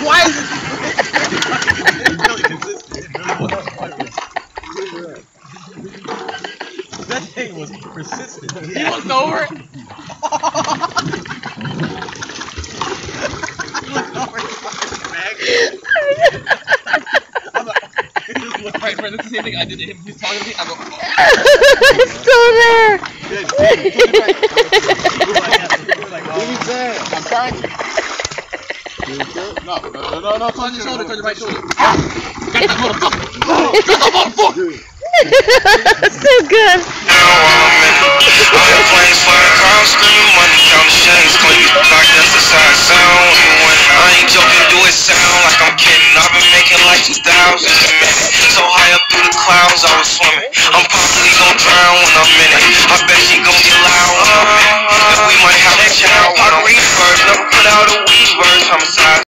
Why is it really consistent? That thing was persistent. He looked over. Right, this is the same thing I did to him. He's talking to me. I go. It's still there. I'm trying to. No. Turn your shoulder, turn your right shoulder. Got that motherfucker. Got that motherfucker. So good. All the planes flying across, screaming money, counting chains, clean. Like that's the side sound. I ain't joking, do it sound like I'm kidding. I've been making like 2,000 a minute. So high up through the clouds, I was swimming. I'm probably gon' drown when I'm in it. I bet she gon' get loud when I'm in it. And we might have a child. I read first, never put out a weed verse. Homicide.